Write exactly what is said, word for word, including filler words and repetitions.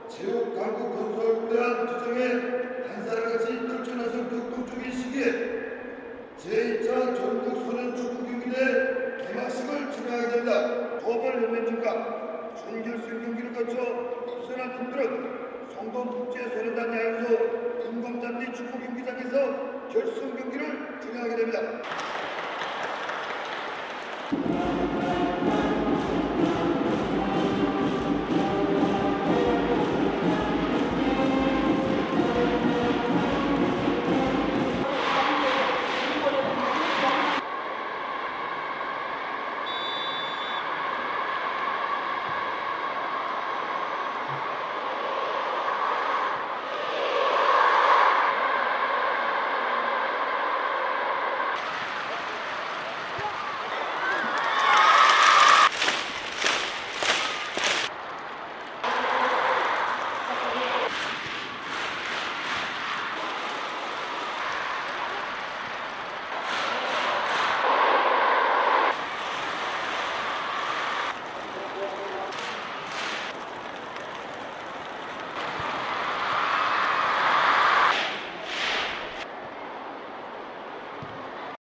지역 당국 건설에 대한 투쟁에 한 사람같이 떨쳐나선 격동적인 시기에 제이 차 전국 소년 축구 경기 대 개막식을 진행하게 됩니다. 조별 연맹전과 준결승 경기를 거쳐 입선한 팀들은 성동국제소년단 야구소 금검잔디 축구 경기장에서 결승 경기를 진행하게 됩니다.